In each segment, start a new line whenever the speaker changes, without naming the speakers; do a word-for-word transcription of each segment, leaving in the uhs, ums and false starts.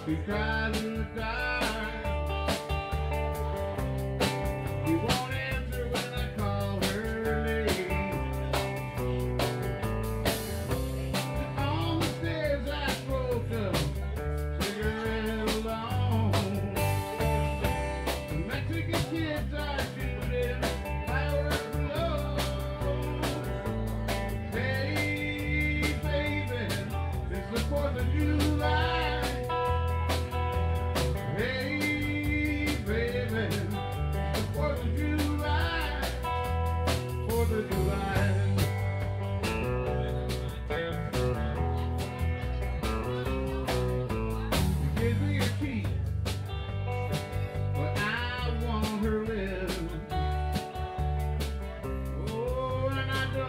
She cries in the dark. She won't answer when I call her name. On the stairs I broke up, cigarette alone. The Mexican kids are shooting fireworks below. Hey baby, it's the fourth of July.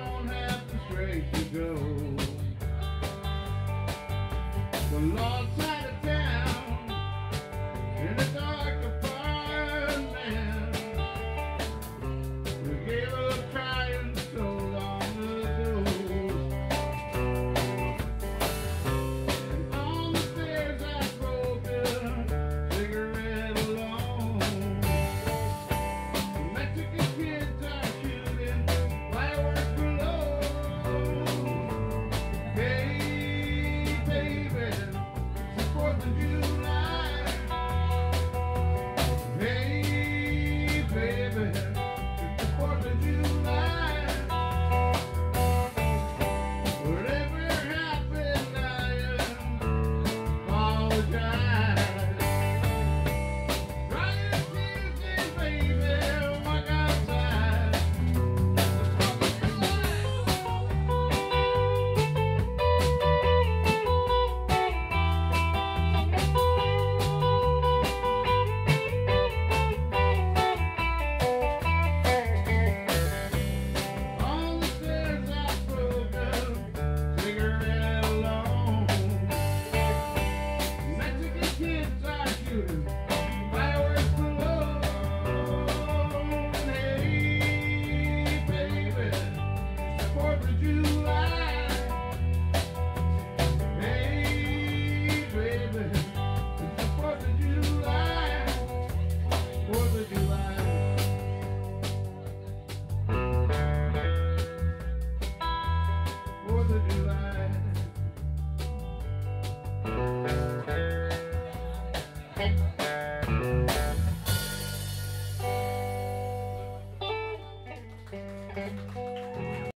Go. The Lord